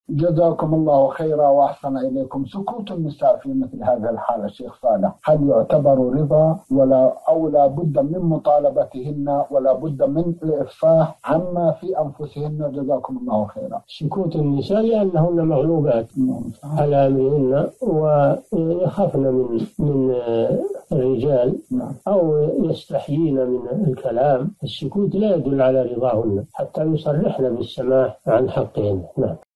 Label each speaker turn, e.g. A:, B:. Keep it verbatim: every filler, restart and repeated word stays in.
A: جزاكم الله خيرا وأحسن إليكم. سكوت النساء في مثل هذه الحالة شيخ صالح هل يعتبر رضا ولا أو لا بد من مطالبتهن ولا بد من الإفصاح عما في أنفسهن؟ جزاكم الله خيرا.
B: سكوت النساء لأنهن مغلوبات على أمرهن ويخافن من من الرجال أو يستحيين من الكلام. السكوت لا يدل على رضاهن حتى يصرحن بالسماح عن حقهن. نعم.